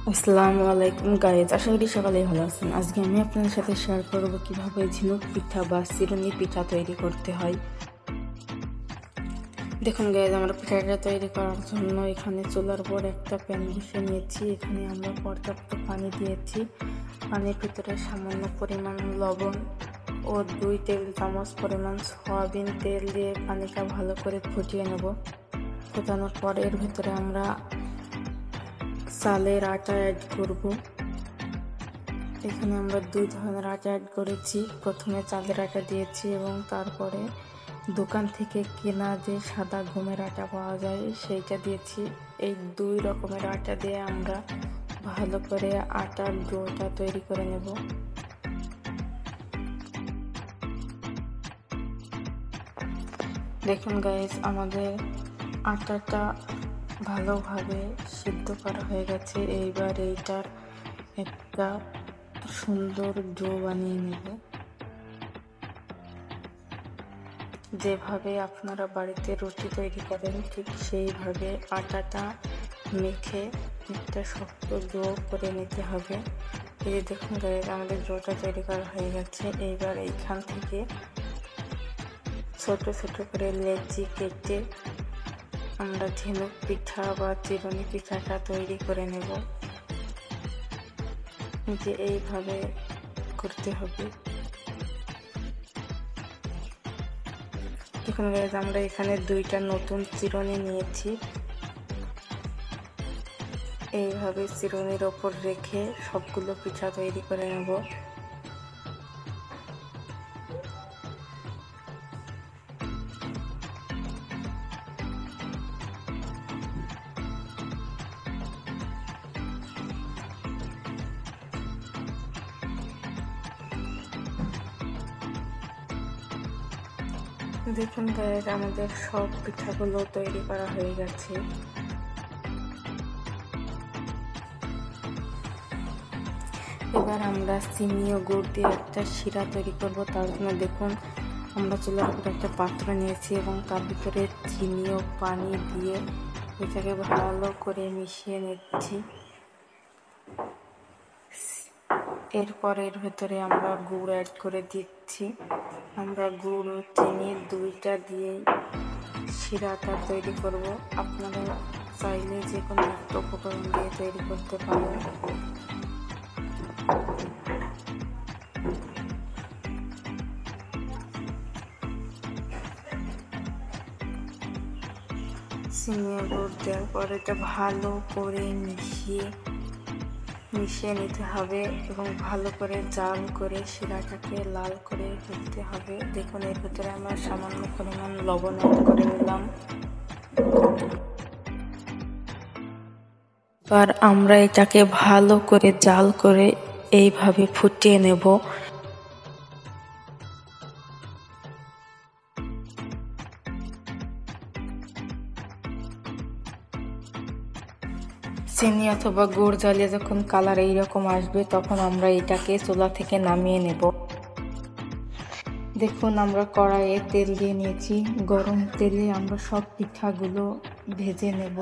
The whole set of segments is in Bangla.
আসসালামু আলাইকুম গাইজ, আশা করি সকালেই ভালো আছেন। আজকে আমি আপনাদের সাথে শেয়ার করব কিভাবে ঝিনুক পিঠা বা চিরুনি পিঠা তৈরি করতে হয়। দেখুন গাইজ, আমরা পিঠাটা তৈরি করার জন্য এখানে চুলার উপর একটা প্যান বসিয়ে নিয়েছি। এখানে আমরা পর্যাপ্ত পানি দিয়েছি। পানির ভিতরে সামান্য পরিমাণ লবণ ও 2 টেবিল চামচ পরিমাণ সয়াবিন তেল দিয়ে পানিটা ভালো করে ফুটিয়ে নেব। ফোটানোর পর এর ভিতরে আমরা চালের আটা অ্যাড করব। এখানে আমরা 2 ধরনের আটা অ্যাড করেছি। প্রথমে চালের আটা দিয়েছি এবং তারপরে দোকান থেকে কেনা যে সাদা গমের আটা পাওয়া যায় সেইটা দিয়েছি। এই 2 রকমের আটা দিয়ে আমরা ভালো করে আটার ডোটা তৈরি করে নেব। দেখুন গাইস, আমাদের আটাটা ভালোভাবে সিদ্ধ করা হয়ে গেছে। এইবার এইটার একটা সুন্দর ডো বানিয়ে নেব। যেভাবে আপনারা বাড়িতে রুটি তৈরি করেন ঠিক সেইভাবে আটাটা মেখে একটা শক্ত ডো করে নিতে হবে। এই যে দেখুন গাইস, আমাদের ডোটা তৈরি করা হয়ে গেছে। এইবার এইখান থেকে ছোট ছোট করে লেচি কেটে আমরা ঝিনুক পিঠা বা চিরুনি পিঠাটা তৈরি করে নেব। যে এইভাবে করতে হবে। এখন গাইস, আমরা এখানে 2টা নতুন চিরুনি নিয়েছি। এইভাবে চিরুনির ওপর রেখে সবগুলো পিঠা তৈরি করে নেব। দেখুন গাইস, আমাদের সব পিঠাগুলো তৈরি করা হয়ে গেছে। এবার আমরা চিনি ও গুড় দিয়ে একটা শিরা তৈরি করব। তার জন্য দেখুন, আমরা চুলার উপর একটা পাত্র নিয়েছি এবং তার ভিতরে চিনি ও পানি দিয়ে এটাকে ভালো করে মিশিয়ে নিচ্ছি। এরপর এর ভেতরে আমরা গুড় অ্যাড করে দিচ্ছি। আমরা গুড় ও চিনি 2টা দিয়েই শিরাটা তৈরি করব। আপনারা চাইলে যে কোনো একটা উপকরণ দিয়ে তৈরি করতে পারেন। চিনি গুড় দেওয়ার পর এটা ভালো করে মিশিয়ে নিতে হবে এবং ভালো করে জাল করে শিরাটাকে লাল করে ফেলতে হবে। দেখুন, এর ভিতরে আমরা সামান্য পরিমাণ লবণ অ্যাড করে নিলাম। এবার আমরা এটাকে ভালো করে জাল করে এইভাবে ফুটিয়ে নেব। চিনি অথবা গুড় জ্বালিয়ে যখন কালার এইরকম আসবে তখন আমরা এটাকে চুলা থেকে নামিয়ে নেব। দেখুন, আমরা কড়াইয়ে তেল দিয়ে নিয়েছি। গরম তেলে আমরা সব পিঠাগুলো ভেজে নেব।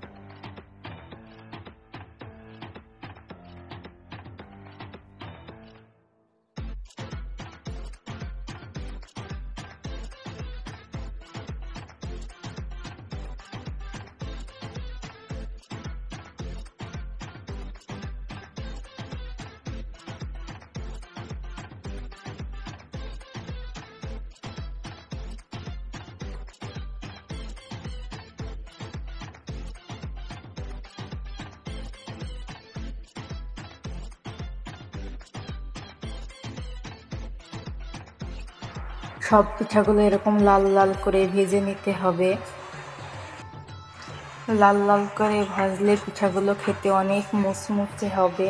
সব পিঠাগুলো এরকম লাল লাল করে ভেজে নিতে হবে। লাল লাল করে ভাজলে পিঠাগুলো খেতে অনেক মুচমুচে হবে।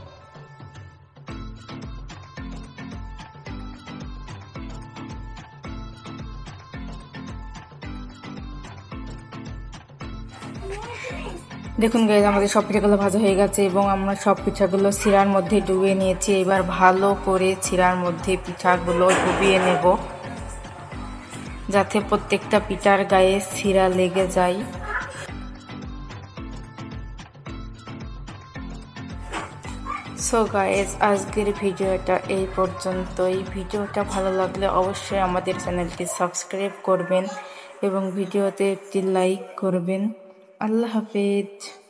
দেখুন গাইস, আমাদের সব পিঠাগুলো ভাজা হয়ে গেছে এবং আমরা সব পিঠাগুলো শিরার মধ্যে ডুবিয়ে নিয়েছি। এবার ভালো করে শিরার মধ্যে পিঠাগুলো ডুবিয়ে নেব, যাতে প্রত্যেকটা পিঠার গায়ে শিরা লেগে যায়। সো গাইস, আজকের ভিডিওটা এই পর্যন্তই। ভিডিওটা ভালো লাগলে অবশ্যই আমাদের চ্যানেলটি সাবস্ক্রাইব করবেন এবং ভিডিওতে একটি লাইক করবেন। আল্লাহ হাফেজ।